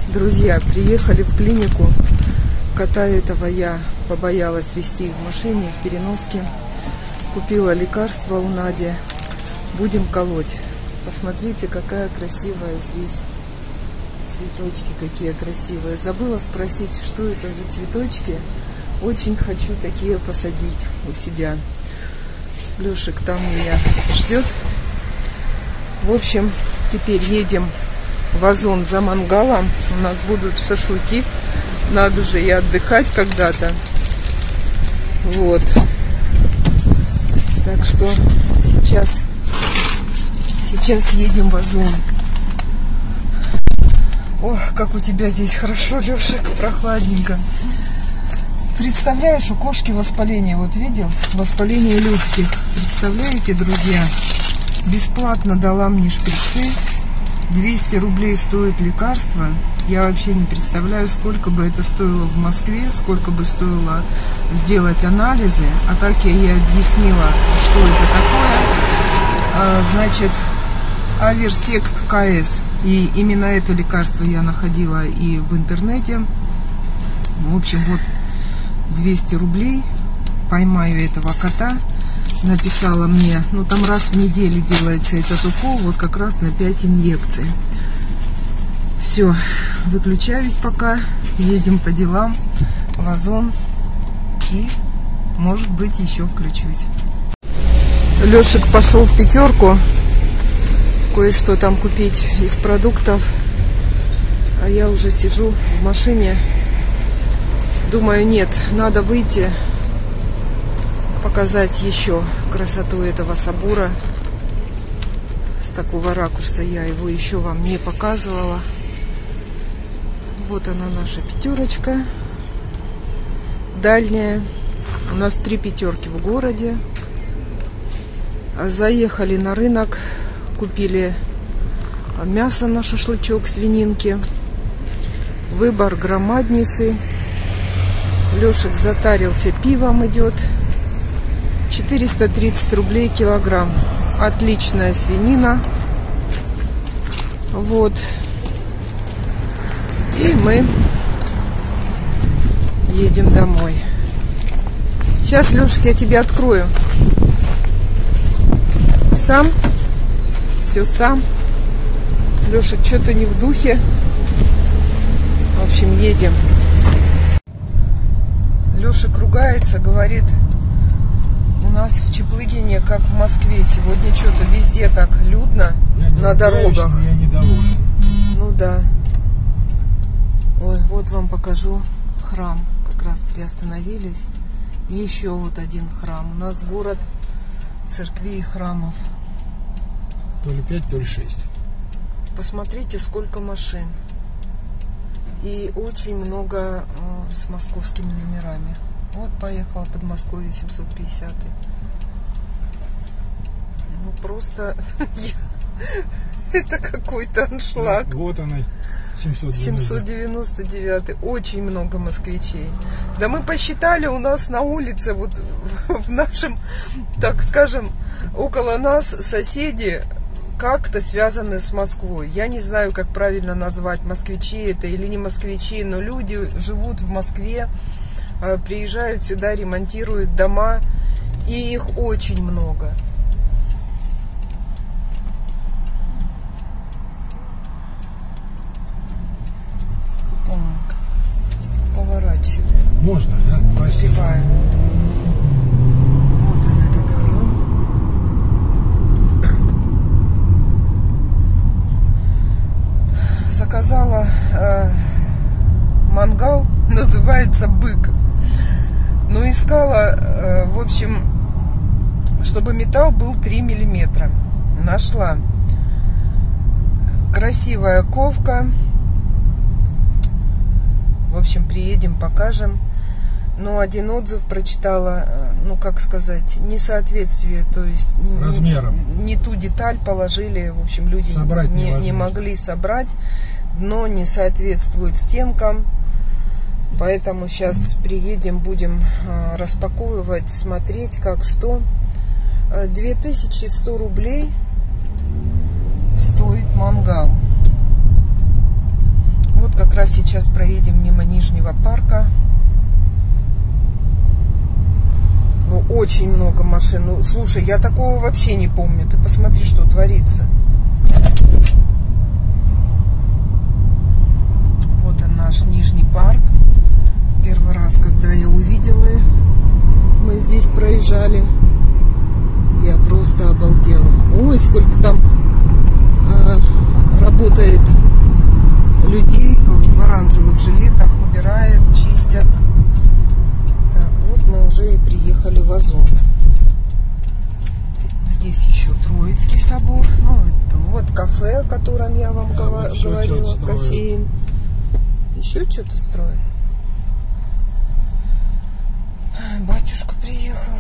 Друзья, приехали в клинику. Кота этого я побоялась везти в машине, в переноске. Купила лекарство у Нади. Будем колоть. Посмотрите, какая красивая здесь. Цветочки какие красивые. Забыла спросить, что это за цветочки. Очень хочу такие посадить у себя. Лешек там меня ждет. В общем, теперь едем в Озон за мангалом. У нас будут шашлыки. Надо же и отдыхать когда-то. Вот. Так что сейчас едем в Озон. Ох, как у тебя здесь хорошо, Лешек, прохладненько. Представляешь, у кошки воспаление. Вот видел? Воспаление легких. Представляете, друзья? Бесплатно дала мне шприцы. 200 рублей стоит лекарство. Я вообще не представляю, сколько бы это стоило в Москве, сколько бы стоило сделать анализы. А так я ей объяснила, что это такое. Значит, Аверсект КС. И именно это лекарство я находила и в интернете. В общем, вот 200 рублей. Поймаю этого кота. Написала мне, ну там раз в неделю делается этот укол, вот как раз на 5 инъекций. Все, выключаюсь пока, едем по делам в Озон и, может быть, еще включусь. Лешек пошел в пятерку кое-что там купить из продуктов, а я уже сижу в машине. Думаю, нет, надо выйти, показать еще красоту этого собора. С такого ракурса я его еще вам не показывала. Вот она, наша пятерочка. Дальняя. У нас 3 пятерки в городе. Заехали на рынок. Купили мясо на шашлычок, свининки. Выбор громаднейший. Лешек затарился пивом, идет. 430 рублей килограмм. Отличная свинина. Вот. И мы едем домой. Сейчас, Лешка, я тебе открою. Сам. Все сам. Лешек что-то не в духе. В общем, едем. Лешек ругается, говорит: у нас в Чеплыгине, как в Москве, сегодня что-то везде так людно на дорогах. Я недоволен. Ну да. Ой, вот вам покажу храм. Как раз приостановились. И еще вот один храм. У нас город церквей и храмов. То ли 5, то ли 6. Посмотрите, сколько машин. И очень много с московскими номерами. Вот поехала Подмосковье 750. Ну просто это какой-то аншлаг. Вот она, 799. Очень много москвичей. Да мы посчитали, у нас на улице, вот в нашем, так скажем, около нас соседи как-то связаны с Москвой. Я не знаю, как правильно назвать, москвичи это или не москвичи, но люди живут в Москве, приезжают сюда, ремонтируют дома, и их очень много. Так, поворачиваем. Можно, да? Успеваем. Вот он, этот храм. Заказала мангал, называется «Бык». Но искала, в общем, чтобы металл был 3 миллиметра. Нашла. Красивая ковка. В общем, приедем, покажем. Но один отзыв прочитала, ну, как сказать, несоответствие. То есть размером. Не ту деталь положили. В общем, люди не могли собрать. Дно не соответствует стенкам. Поэтому сейчас приедем, будем распаковывать, смотреть, как что. 2100 рублей стоит мангал. Вот как как раз сейчас проедем мимо Нижнего парка. Ну, очень много машин. Ну, слушай, я такого вообще не помню. Ты посмотри, что творится. Вот он, наш Нижний парк. Первый раз, когда я увидела, мы здесь проезжали, я просто обалдела. Ой, сколько там работает людей в оранжевых жилетах, убирают, чистят. Так, вот мы уже и приехали в Озон. Здесь еще Троицкий собор. Ну, это вот кафе, о котором я вам говорила, кофеин. Еще что-то строят. Батюшка приехал.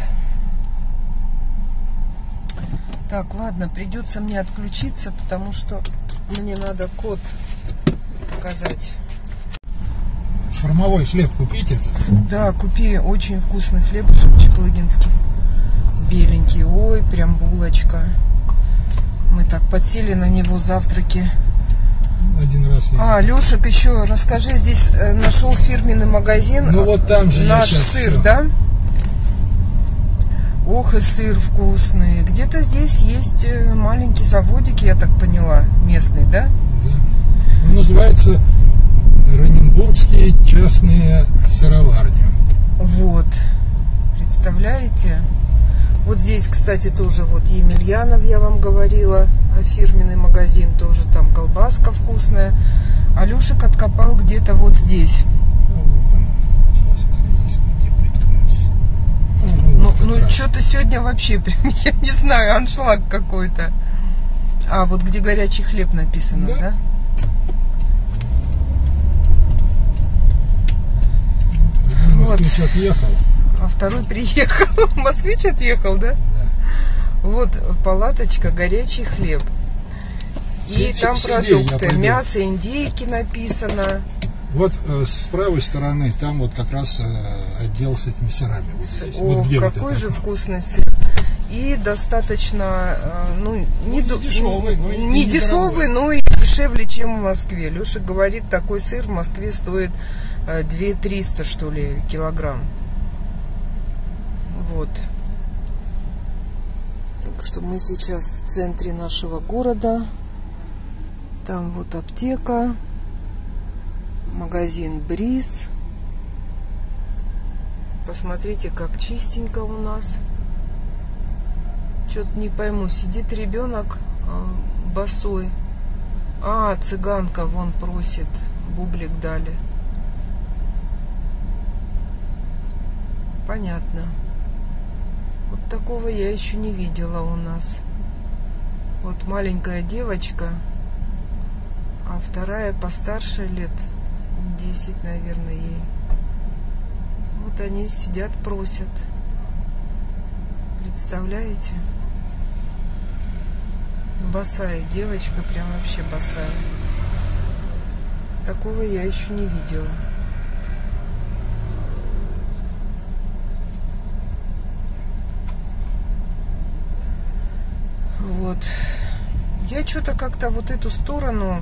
Так, ладно, придется мне отключиться, потому что мне надо код показать. Формовой хлеб купить этот? Да, купи, очень вкусный хлебушек чеплыгинский. Беленький, ой, прям булочка. Мы так подсели на него завтраки. Один раз. Лешек, еще расскажи, здесь нашел фирменный магазин. Ну вот там же наш сыр, все. Да? Ох, и сыр вкусный. Где-то здесь есть маленький заводик, я так поняла, местный, да? Да. Он называется Раненбургские частные сыроварни. Вот. Представляете? Вот здесь, кстати, тоже вот Емельянов, я вам говорила, фирменный магазин, тоже там колбаска вкусная. Алешек откопал где-то вот здесь. Вот она. Сейчас, если есть где приткнуться. Ну что-то сегодня вообще прям, я не знаю, аншлаг какой-то. А, вот где горячий хлеб написано, да? Вот. Москвич отъехал. А второй приехал. Москвич отъехал, да? Да. Вот палаточка, горячий хлеб. И там продукты. Мясо, индейки написано. Вот с правой стороны, там вот как раз отдел с этими сырами. Вот здесь. Ох, вот где какой вот же это? Вкусный сыр. И достаточно, не дешевый, но и дешевле, чем в Москве. Леша говорит, такой сыр в Москве стоит 2300, что ли, килограмм. Вот. Так что мы сейчас в центре нашего города. Там вот аптека, магазин Бриз. Посмотрите, как чистенько у нас. Что-то не пойму, сидит ребенок босой. Цыганка вон просит, бублик дали. Понятно. Вот такого я еще не видела у нас. Вот маленькая девочка, а вторая постарше, лет 10, наверное, ей. Вот они сидят, просят. Представляете? Босая девочка, прям вообще босая. Такого я еще не видела. Вот. Я что-то как-то вот эту сторону,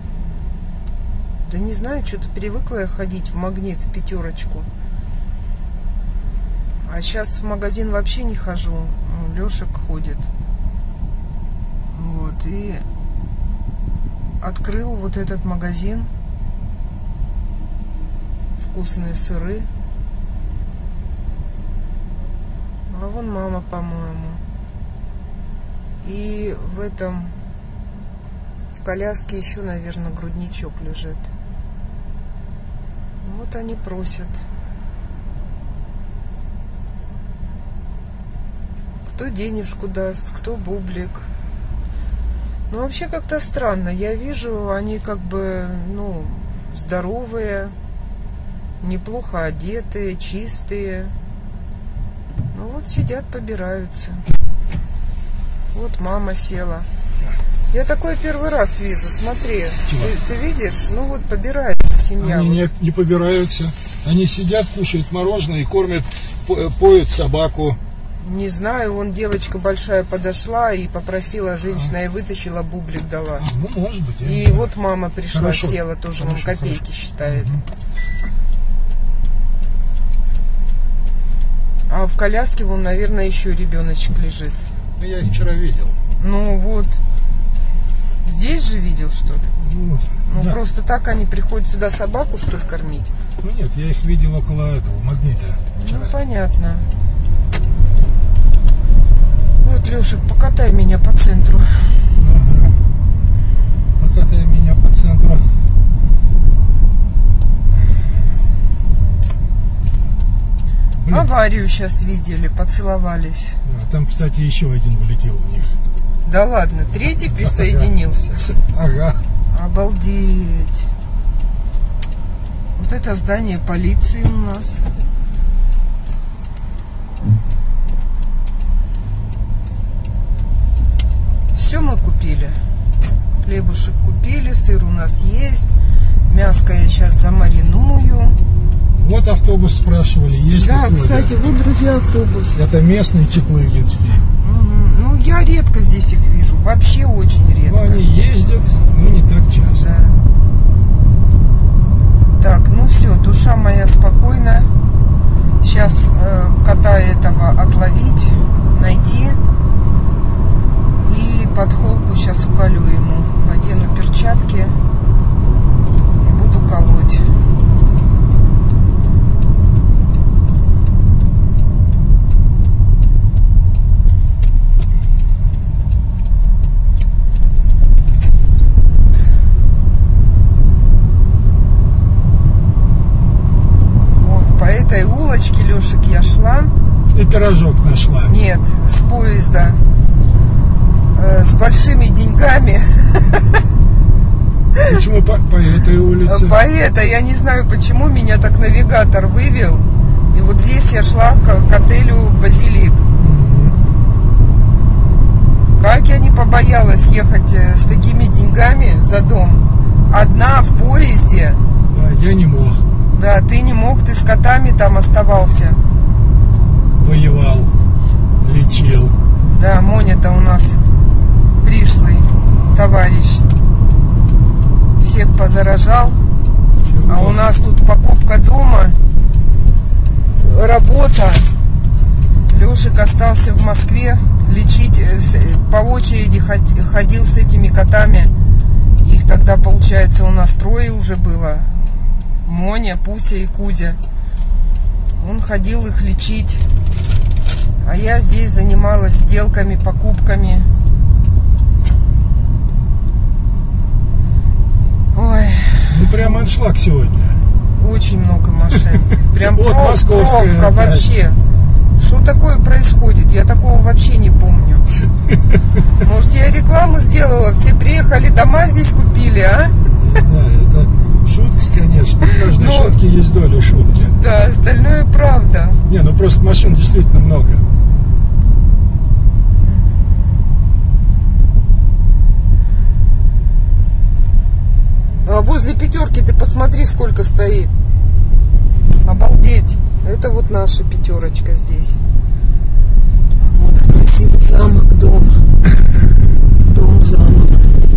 да не знаю, что-то привыкла я ходить в Магнит, в Пятерочку. А сейчас в магазин вообще не хожу. Лешек ходит. Вот. И открыл вот этот магазин. Вкусные сыры. А вон мама, по-моему. И в этом, в коляске еще, наверное, грудничок лежит. Вот они просят. Кто денежку даст, кто бублик. Ну, вообще как-то странно. Я вижу, они как бы, здоровые, неплохо одетые, чистые. Ну, вот сидят, побираются. Вот мама села. Я такое первый раз вижу, смотри. Ты видишь? Ну, вот побирается семья. Они не побираются. Они сидят, кушают мороженое и кормят, поют собаку. Не знаю, вон девочка большая подошла и попросила, женщина и вытащила, бублик дала. Ну, может быть. И вот мама пришла, хорошо. села, тоже вон копейки считает. А в коляске вон, наверное, еще ребеночек лежит. Ну, я их вчера видел. Ну вот. Здесь же видел, что ли? Ну, да. Просто так они приходят сюда собаку, что ли, кормить? Ну нет, я их видел около этого магнита вчера. Ну, понятно. Вот, Лешек, покатай меня по центру. Ага. Покатай меня по центру. Блин. Аварию сейчас видели, поцеловались. Да, там, кстати, еще один влетел в них. Да ладно, третий присоединился. Ага. Обалдеть. Вот это здание полиции у нас. Все мы купили. Хлебушек купили, сыр у нас есть. Мяско я сейчас замариную. Вот автобус спрашивали, есть ли Да, кто-то. кстати, вот, друзья, автобус. Это местный Чеплыгинский. Ну, я редко здесь их вижу. Вообще очень редко. Ну, они ездят, но не так часто. Да. Так, ну все, душа моя спокойна. Сейчас кота этого отловить, найти. И под холку сейчас уколю ему. Одену перчатки и буду колоть. Лешек, я шла. И пирожок нашла. Нет, с поезда. С большими деньгами. Почему по этой улице? По этой, я не знаю, почему меня так навигатор вывел. И вот здесь я шла к отелю «Базилик». Как я не побоялась ехать с такими деньгами за дом. Одна в поезде. Да, я не мог. Да, ты не мог, ты с котами там оставался. Воевал, лечил. Да, Моня-то у нас пришлый товарищ. Всех позаражал. А у нас тут покупка дома, работа. Лешек остался в Москве лечить, по очереди ходил с этими котами. Их тогда, получается, у нас трое уже было. Моня, Пуся и Кузя. Он ходил их лечить. А я здесь занималась сделками, покупками. Ой. Ну прям аншлаг сегодня. Очень много машин. Прям Вот московская пробка вообще. Что такое происходит? Я такого вообще не помню. Может, я рекламу сделала, все приехали, дома здесь купили, а? Не знаю, это шутка, конечно. В каждой шутке есть доля шутки. Да, остальное правда. Не, ну просто машин действительно много. А возле пятерки ты посмотри, сколько стоит. Обалдеть. Это вот наша пятерочка здесь. Вот красивый замок, дом. Дом-замок.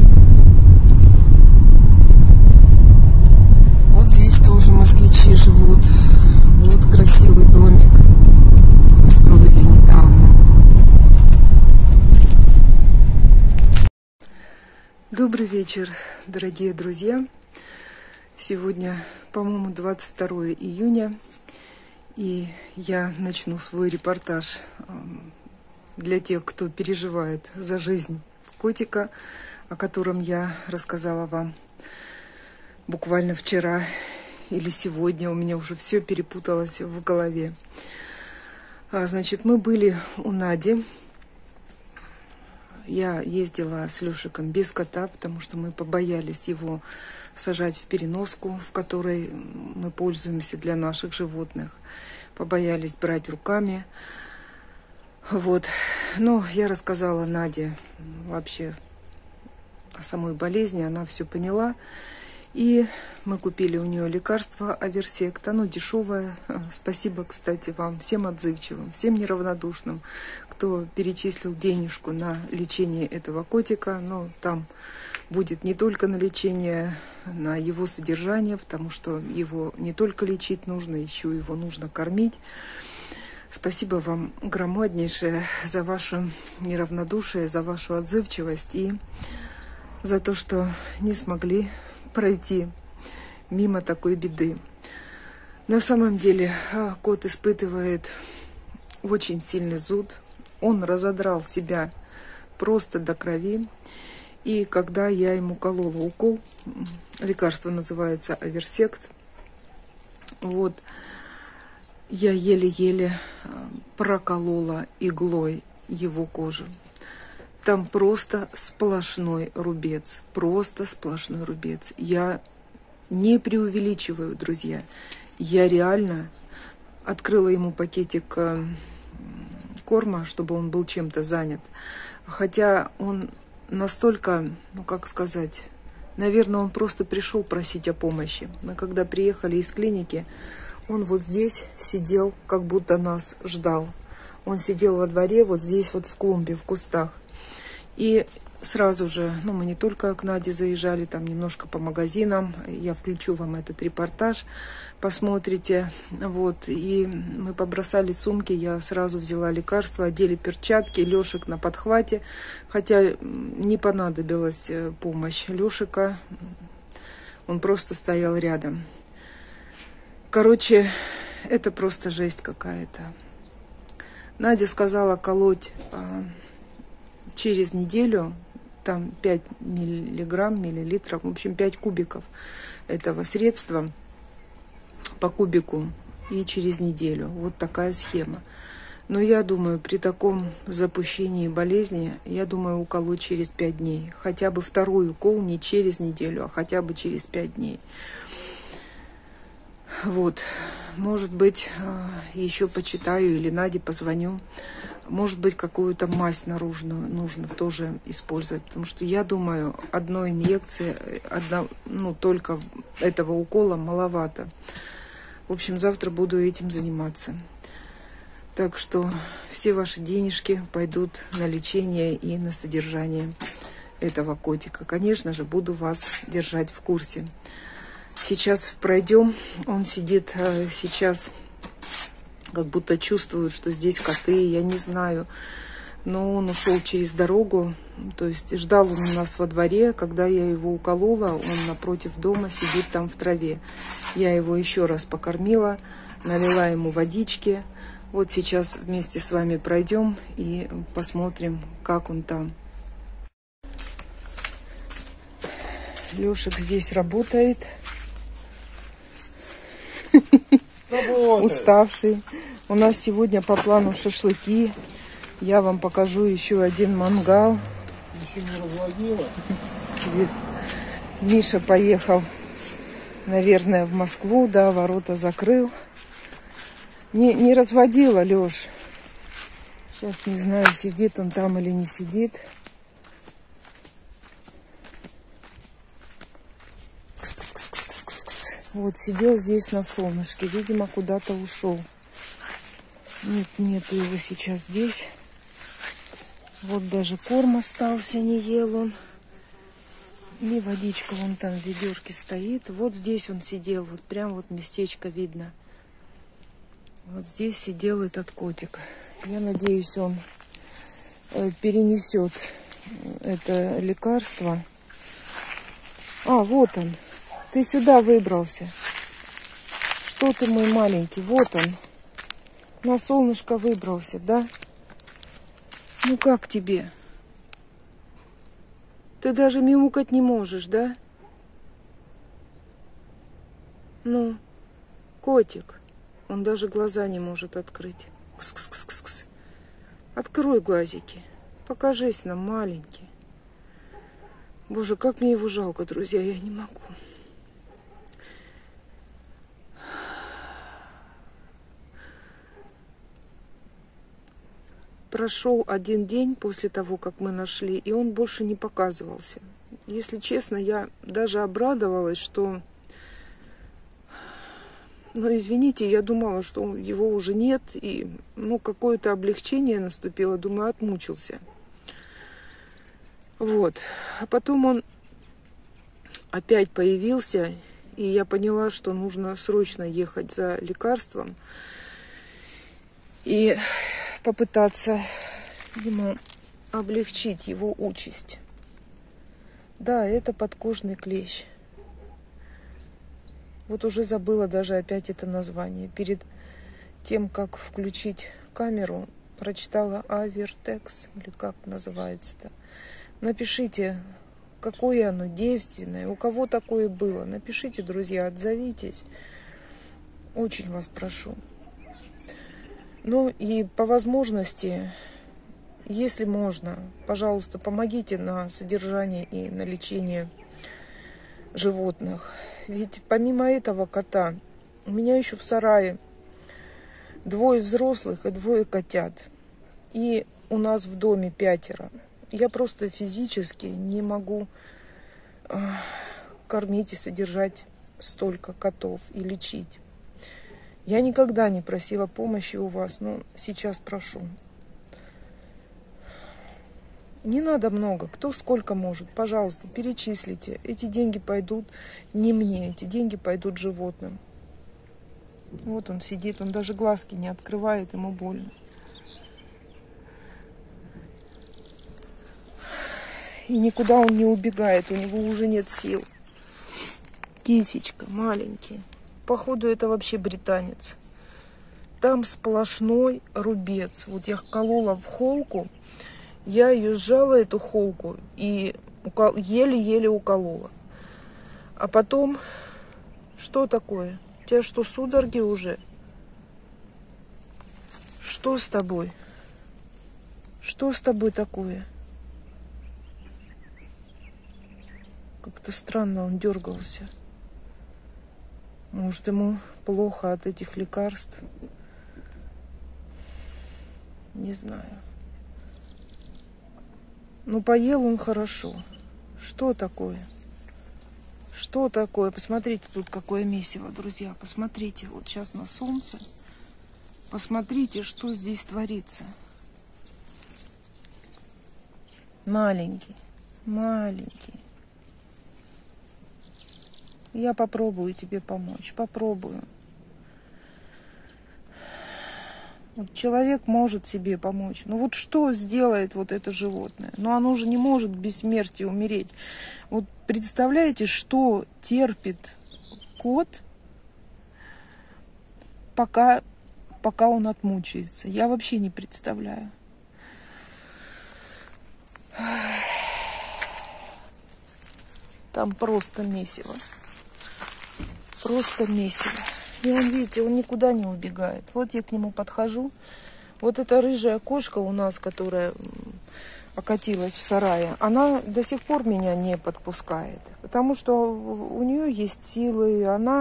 Вот здесь тоже москвичи живут. Вот красивый домик. Построили недавно. Добрый вечер, дорогие друзья. Сегодня, по-моему, 22 июня. И я начну свой репортаж для тех, кто переживает за жизнь котика, о котором я рассказала вам буквально вчера или сегодня. У меня уже все перепуталось в голове. Значит, мы были у Нади. Я ездила с Лешиком без кота, потому что мы побоялись его сажать в переноску, в которой мы пользуемся для наших животных. Побоялись брать руками. Вот. Ну, я рассказала Наде вообще о самой болезни, она все поняла. И мы купили у нее лекарство Аверсект. Оно дешевое. Спасибо, кстати, вам, всем отзывчивым, всем неравнодушным, кто перечислил денежку на лечение этого котика. Но там будет не только на лечение, на его содержание, потому что его не только лечить нужно, еще его нужно кормить. Спасибо вам громаднейшее за ваше неравнодушие, за вашу отзывчивость и за то, что не смогли пройти мимо такой беды. На самом деле кот испытывает очень сильный зуд. Он разодрал себя просто до крови. И когда я ему колола укол, лекарство называется Аверсект, вот, я еле-еле проколола иглой его кожу. Там просто сплошной рубец, просто сплошной рубец. Я не преувеличиваю, друзья. Я реально открыла ему пакетик корма, чтобы он был чем-то занят. Хотя он настолько, ну как сказать, наверное, он просто пришел просить о помощи. Мы когда приехали из клиники, он вот здесь сидел, как будто нас ждал. Он сидел во дворе, вот здесь вот в клумбе, в кустах. И сразу же, ну, мы не только к Наде заезжали, там немножко по магазинам. Я включу вам этот репортаж, посмотрите. Вот, и мы побросали сумки, я сразу взяла лекарства, одели перчатки, Лешек на подхвате. Хотя не понадобилась помощь Лешика, он просто стоял рядом. Короче, это просто жесть какая-то. Надя сказала колоть через неделю, там 5 миллилитров, в общем 5 кубиков этого средства по кубику и через неделю. Вот такая схема. Но я думаю, при таком запущении болезни, я думаю, уколоть через 5 дней. Хотя бы второй укол не через неделю, а хотя бы через 5 дней. Вот, может быть, еще почитаю или Наде позвоню. Может быть, какую-то мазь наружную нужно тоже использовать. Потому что я думаю, одной инъекции, только этого укола маловато. В общем, завтра буду этим заниматься. Так что все ваши денежки пойдут на лечение и на содержание этого котика. Конечно же, буду вас держать в курсе. Сейчас пройдем, он сидит сейчас, как будто чувствует, что здесь коты, я не знаю. Но он ушел через дорогу, то есть ждал он у нас во дворе. Когда я его уколола, он напротив дома сидит там в траве. Я его еще раз покормила, налила ему водички. Вот сейчас вместе с вами пройдем и посмотрим, как он там. Лешек здесь работает. Уставший. У нас сегодня по плану шашлыки. Я вам покажу еще один мангал. Еще не разводила. Миша поехал, наверное, в Москву, да, ворота закрыл. Не разводила, Леш. Сейчас не знаю, сидит он там или не сидит. Вот сидел здесь на солнышке, видимо, куда-то ушел. Нету его сейчас здесь. Вот даже корм остался, не ел он. И водичка вон там в ведерке стоит. Вот здесь он сидел, вот прям вот местечко видно. Вот здесь сидел этот котик. Я надеюсь, он перенесет это лекарство. А, вот он. Ты сюда выбрался. Что ты, мой маленький? Вот он. На солнышко выбрался, да? Ну как тебе? Ты даже мяукать не можешь, да? Ну, котик. Он даже глаза не может открыть. Кс-кс-кс-кс. Открой глазики. Покажись нам, маленький. Боже, как мне его жалко, друзья, я не могу. Прошел один день после того, как мы нашли, и он больше не показывался. Если честно, я даже обрадовалась, что... Ну, извините, я думала, что его уже нет, и, ну, какое-то облегчение наступило, думаю, отмучился. Вот. А потом он опять появился, и я поняла, что нужно срочно ехать за лекарством и попытаться ему облегчить его участь. Да, это подкожный клещ. Вот уже забыла даже опять это название. Перед тем, как включить камеру, прочитала Авертекс, или как называется-то. Напишите, какое оно девственное, у кого такое было. Напишите, друзья, отзовитесь. Очень вас прошу. Ну и по возможности, если можно, пожалуйста, помогите на содержание и на лечение животных. Ведь помимо этого кота, у меня еще в сарае 2 взрослых и 2 котят. И у нас в доме 5. Я просто физически не могу кормить и содержать столько котов и лечить. Я никогда не просила помощи у вас, но сейчас прошу. Не надо много, кто сколько может. Пожалуйста, перечислите. Эти деньги пойдут не мне, эти деньги пойдут животным. Вот он сидит, он даже глазки не открывает, ему больно. И никуда он не убегает, у него уже нет сил. Кисечка, маленький. Походу, это вообще британец. Там сплошной рубец. Вот я колола в холку. Я ее сжала, эту холку, и еле-еле уколола. А потом, что такое? У тебя что, судороги уже? Что с тобой? Что с тобой такое? Как-то странно он дергался. Может, ему плохо от этих лекарств? Не знаю. Ну, поел он хорошо. Что такое? Что такое? Посмотрите, тут какое месиво, друзья. Посмотрите, вот сейчас на солнце. Посмотрите, что здесь творится. Маленький, маленький. Я попробую тебе помочь. Попробую. Вот человек может себе помочь. Но вот что сделает вот это животное? Ну, оно же не может без смерти умереть. Вот представляете, что терпит кот, пока он отмучается? Я вообще не представляю. Там просто месиво. Просто месиво. И он, видите, он никуда не убегает. Вот я к нему подхожу. Вот эта рыжая кошка у нас, которая окатилась в сарае, она до сих пор меня не подпускает. Потому что у нее есть силы. Она,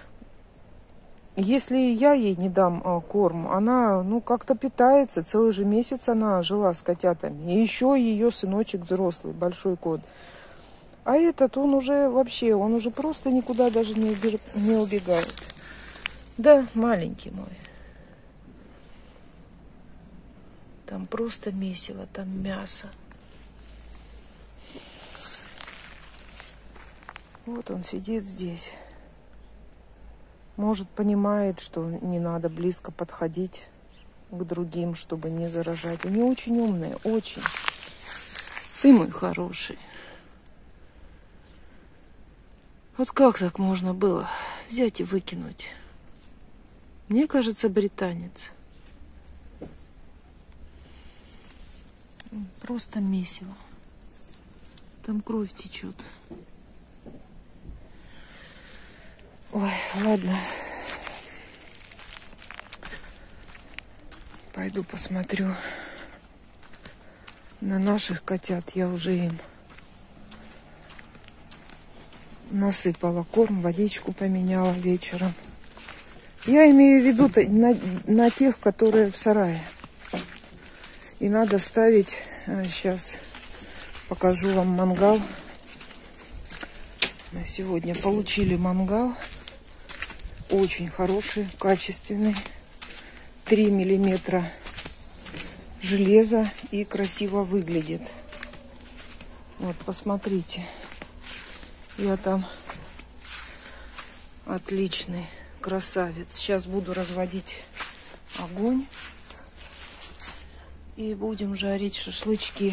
если я ей не дам корм, она, ну, как-то питается. Целый же месяц она жила с котятами. И еще ее сыночек взрослый, большой кот. А этот, он уже вообще, он уже просто никуда даже не убегает. Да, маленький мой. Там просто месиво, там мясо. Вот он сидит здесь. Может, понимает, что не надо близко подходить к другим, чтобы не заражать. Они очень умные, очень. Ты мой хороший. Вот как так можно было взять и выкинуть? Мне кажется, британец. Просто месиво. Там кровь течет. Ой, ладно. Пойду посмотрю на наших котят. Я уже им насыпала корм, водичку поменяла вечером. Я имею в виду на тех, которые в сарае. И надо ставить, сейчас покажу вам мангал. Мы сегодня получили мангал. Очень хороший, качественный. 3 миллиметра железа и красиво выглядит. Вот, посмотрите. Я там отличный красавец. Сейчас буду разводить огонь. И будем жарить шашлычки.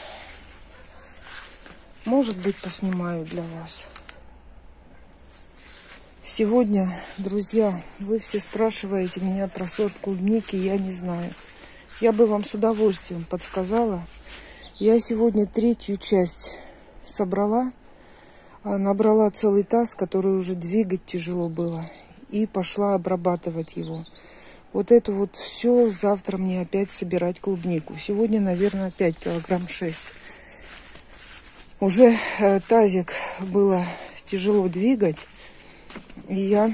Может быть, поснимаю для вас. Сегодня, друзья, вы все спрашиваете меня про сорт клубники. Я не знаю. Я бы вам с удовольствием подсказала. Я сегодня 3-ю часть собрала. Набрала целый таз, который уже двигать тяжело было. И пошла обрабатывать его. Вот это вот все завтра мне опять собирать клубнику. Сегодня, наверное, 5 килограмм 6. Уже тазик было тяжело двигать. И я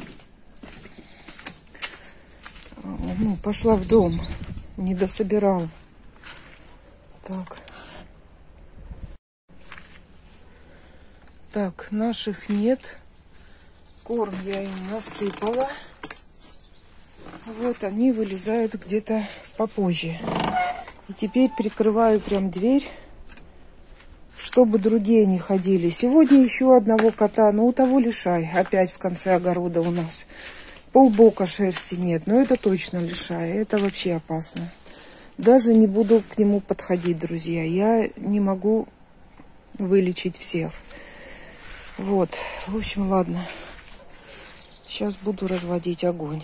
пошла в дом. Не дособирала. Так, наших нет. Корм я им насыпала. Вот они вылезают где-то попозже. И теперь прикрываю прям дверь, чтобы другие не ходили. Сегодня еще одного кота, но у того лишай. Опять в конце огорода у нас. Полбока шерсти нет, но это точно лишай. Это вообще опасно. Даже не буду к нему подходить, друзья. Я не могу вылечить всех. Вот, в общем, ладно. Сейчас буду разводить огонь.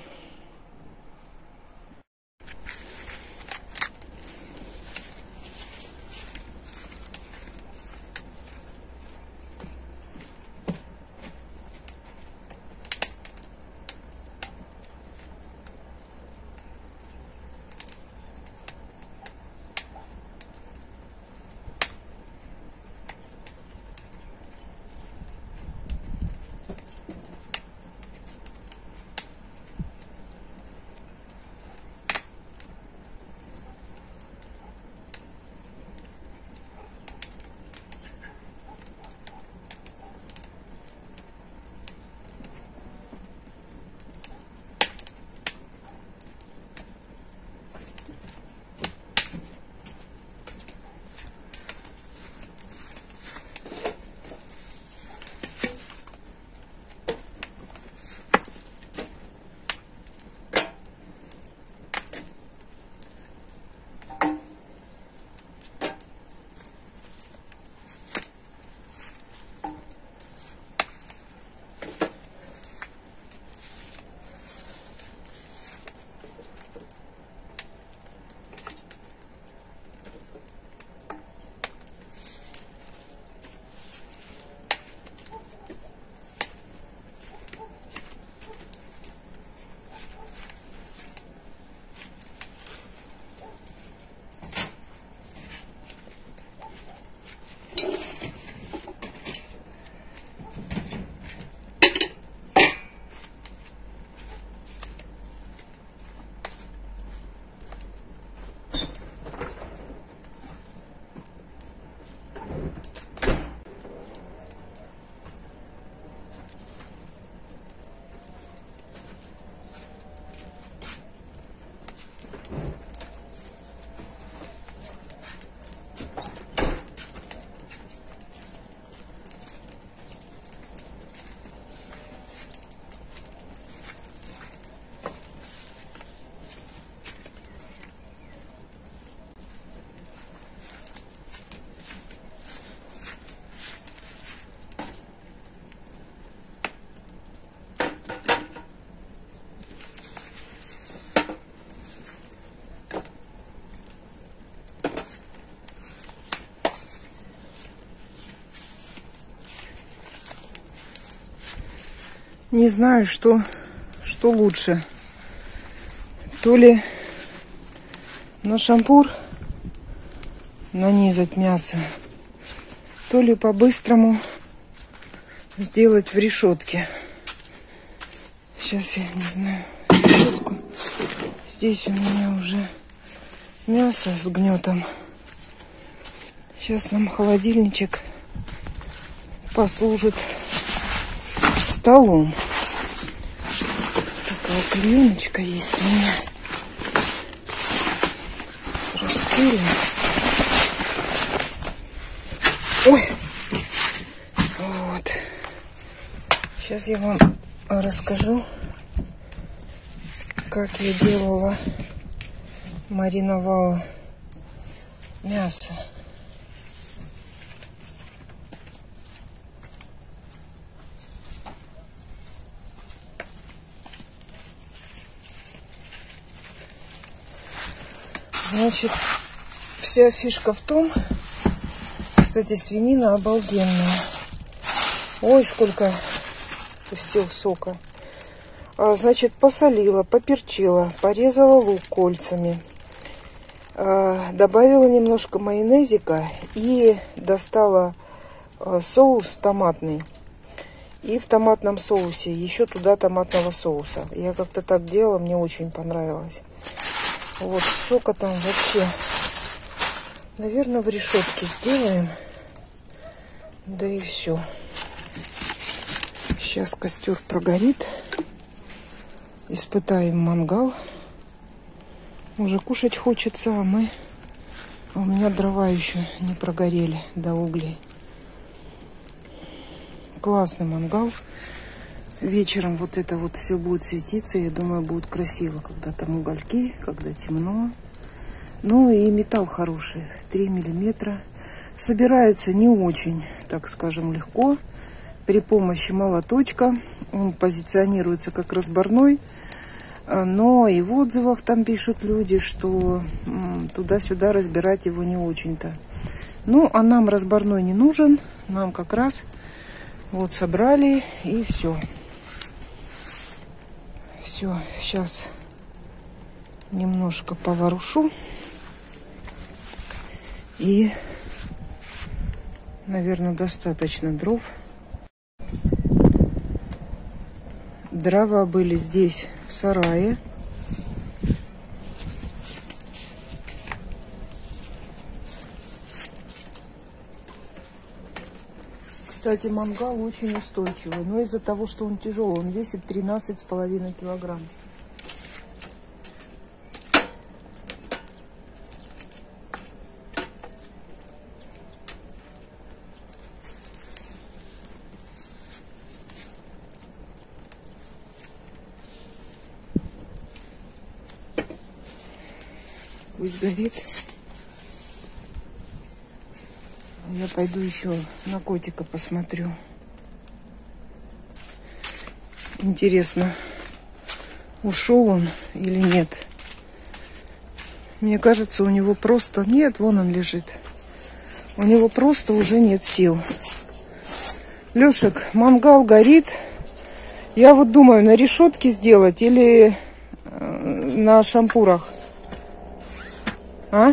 Не знаю, что лучше. То ли на шампур нанизать мясо, то ли по-быстрому сделать в решетке. Сейчас я не знаю решетку. Здесь у меня уже мясо с гнетом. Сейчас нам холодильничек послужит столом. Такая клееночка есть у меня с распылом. Ой! Вот. Сейчас я вам расскажу, как я делала, мариновала мясо. Значит, вся фишка в том, кстати, свинина обалденная. Ой, сколько пустил сока. Значит, посолила, поперчила, порезала лук кольцами. Добавила немножко майонезика и достала соус томатный. И в томатном соусе еще туда томатного соуса. Я как-то так делала, мне очень понравилось. Вот, сока там вообще, наверное, в решетке сделаем. Да и все. Сейчас костер прогорит. Испытаем мангал. Уже кушать хочется, а у меня дрова еще не прогорели до углей. Классный мангал. Вечером вот это вот все будет светиться. Я думаю, будет красиво, когда там угольки, когда темно. Ну и металл хороший. 3 миллиметра. Собирается не очень, так скажем, легко. При помощи молоточка. Он позиционируется как разборной. Но и в отзывах там пишут люди, что туда-сюда разбирать его не очень-то. Ну, а нам разборной не нужен. Нам как раз вот собрали и все. Все, сейчас немножко поворушу. И, наверное, достаточно дров. Дрова были здесь, в сарае. Кстати, мангал очень устойчивый, но из-за того, что он тяжелый, он весит 13,5 килограмм. Пусть горит. Я пойду еще на котика посмотрю. Интересно, ушел он или нет. Мне кажется, у него просто... Нет, вон он лежит. У него просто уже нет сил. Лешек, мангал горит. Я вот думаю, на решетке сделать или на шампурах. А?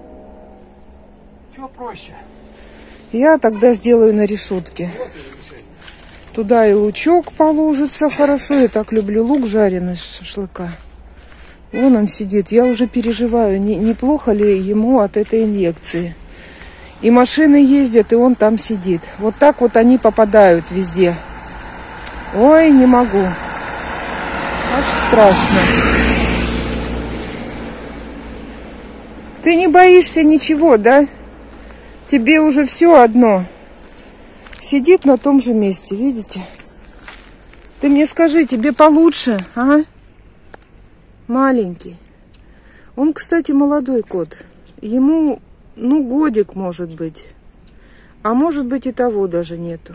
Чего проще? Я тогда сделаю на решетке. Туда и лучок положится хорошо. Я так люблю лук жареный с шашлыка. Вон он сидит. Я уже переживаю, неплохо ли ему от этой инъекции. И машины ездят, и он там сидит. Вот так вот они попадают везде. Ой, не могу. Аж страшно. Ты не боишься ничего, да? Тебе уже все одно. Сидит на том же месте, видите? Ты мне скажи, тебе получше, а? Маленький. Он, кстати, молодой кот. Ему, ну, годик может быть. А может быть и того даже нету.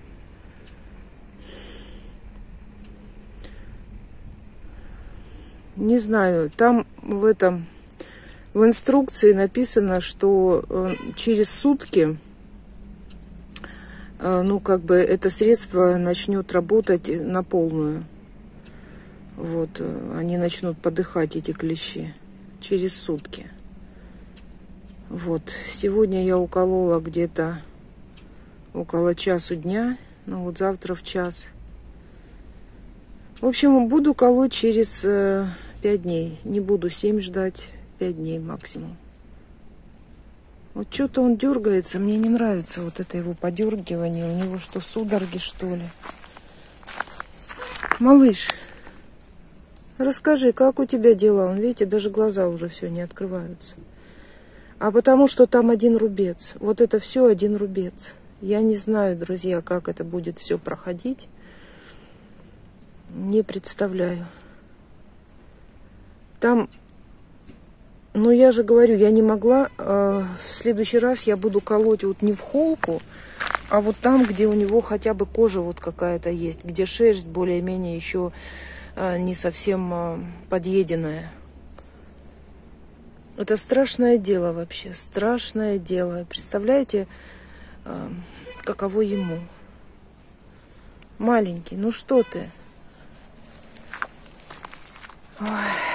Не знаю, там в инструкции написано, что через сутки, ну, как бы это средство начнет работать на полную. Вот, они начнут подыхать, эти клещи, через сутки. Вот, сегодня я уколола где-то около часу дня, ну вот завтра в час. В общем, буду колоть через 5 дней. Не буду 7 ждать, 5 дней максимум. Вот что-то он дергается, мне не нравится вот это его подергивание. У него что, судороги, что ли? Малыш, расскажи, как у тебя дела? Вон, видите, даже глаза уже все не открываются. А потому что там один рубец. Вот это все один рубец. Я не знаю, друзья, как это будет все проходить. Не представляю. Там, ну я же говорю, я не могла. В следующий раз я буду колоть вот не в холку, а вот там, где у него хотя бы кожа вот какая-то есть, где шерсть более-менее еще не совсем подъеденная. Это страшное дело вообще, страшное дело. Представляете, каково ему? Маленький, ну что ты? Ой.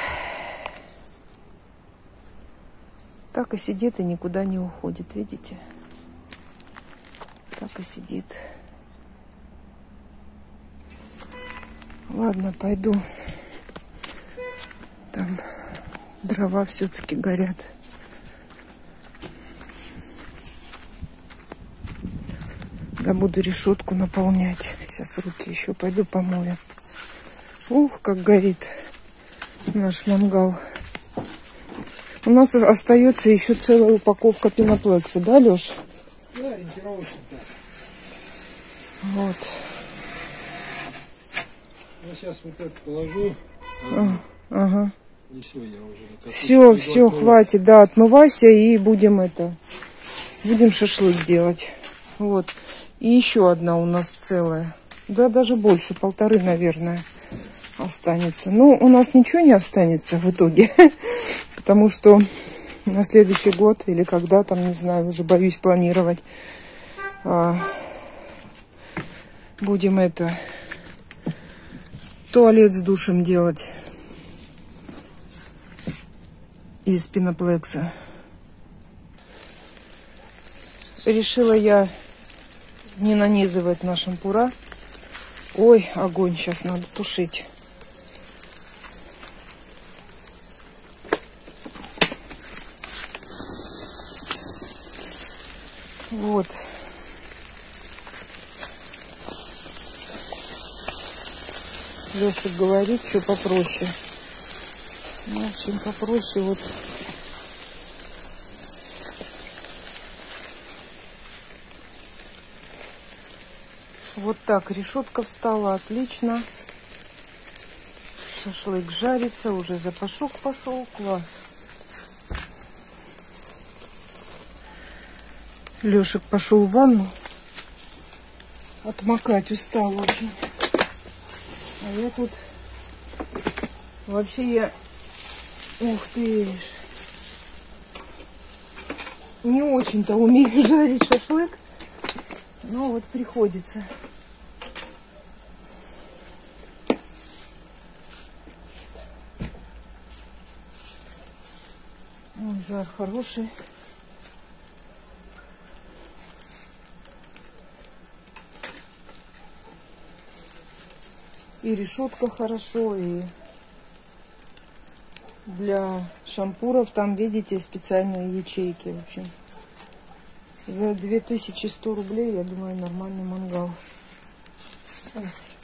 Так и сидит и никуда не уходит, видите? Так и сидит. Ладно, пойду. Там дрова все-таки горят. Да, буду решетку наполнять. Сейчас руки еще пойду помою. Ух, как горит наш мангал. У нас остается еще целая упаковка пеноплекса, да, Леш? Да, ориентировочно так. Вот. Я сейчас вот это положу. Ага. И все, я уже... Все, хватит, да, отмывайся и будем будем шашлык делать. Вот. И еще одна у нас целая. Да, даже больше, 1,5, наверное, останется. Ну, у нас ничего не останется в итоге. Потому что на следующий год или когда там, не знаю, уже боюсь планировать. Будем туалет с душем делать из пеноплекса. Решила я не нанизывать на шампура. Ой, огонь сейчас надо тушить. Вот. Леша говорит, что попроще. Ну, в общем, попроще вот. Вот так, решетка встала, отлично. Шашлык жарится, уже запашок пошел, класс. Лешек пошел в ванну. Отмокать устал очень. А я тут... Вообще я... Ух ты! Не очень-то умею жарить шашлык. Но вот приходится. Ой, жар хороший. И решетка хорошо, и для шампуров там, видите, специальные ячейки, в общем. За 2100 рублей, я думаю, нормальный мангал. Ой.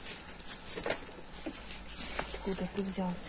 Откуда ты взялся?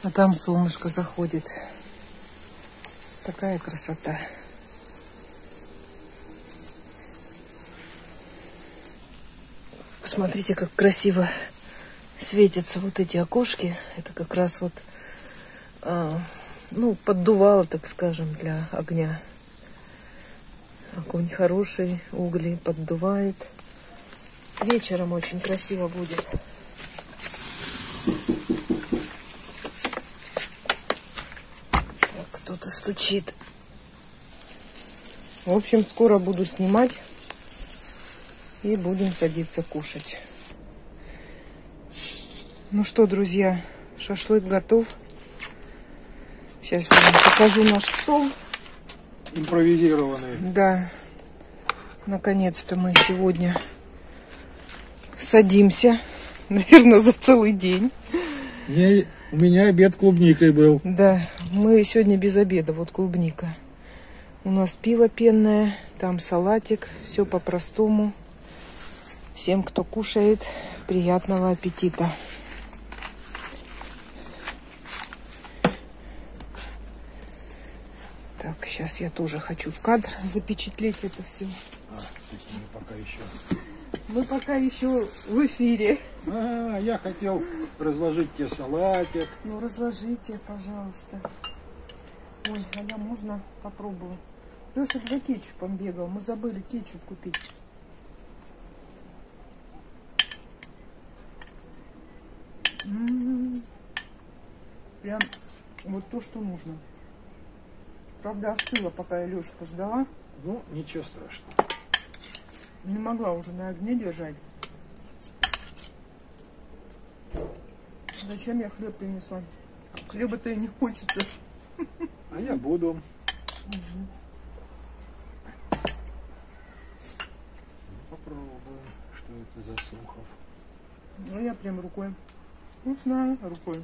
А там солнышко заходит. Такая красота. Посмотрите, как красиво светятся вот эти окошки. Это как раз вот, ну, поддувало, так скажем, для огня. Огонь хороший, угли поддувает. Вечером очень красиво будет. Кто-то стучит. В общем, скоро буду снимать. И будем садиться кушать. Ну что, друзья, шашлык готов. Сейчас я вам покажу наш стол. Импровизированный. Да. Наконец-то мы сегодня садимся. Наверное, за целый день. У меня обед клубникой был. Да, мы сегодня без обеда. Вот клубника. У нас пиво пенное, там салатик. Все по-простому. Всем, кто кушает, приятного аппетита. Так, сейчас я тоже хочу в кадр запечатлеть это все. Мы пока еще в эфире. Я хотел разложить тебе салатик. Ну, разложите, пожалуйста. Ой, а я можно попробую? Леша за кетчупом бегал. Мы забыли кетчуп купить. Прям вот то, что нужно. Правда, остыло, пока я Лешку ждала. Ну, ничего страшного. Не могла уже на огне держать. Зачем я хлеб принесла? Хлеба-то и не хочется. А я буду. Попробуем, что это за Сухов. Ну, я прям рукой. Вкусно, рукой.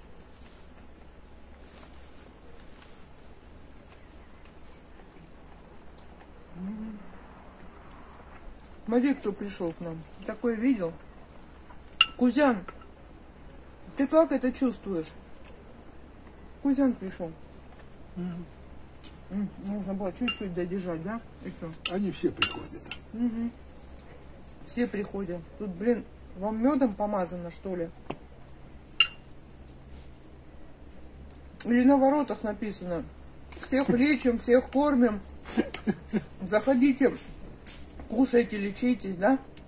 Смотри, кто пришел к нам. Такое видел? Кузян, ты как это чувствуешь? Кузян пришел. Нужно было чуть-чуть додержать, да? И все. Они все приходят. Все приходят. Тут, блин, вам медом помазано, что ли? Или на воротах написано: всех лечим, всех кормим. Заходите, кушайте, лечитесь, да?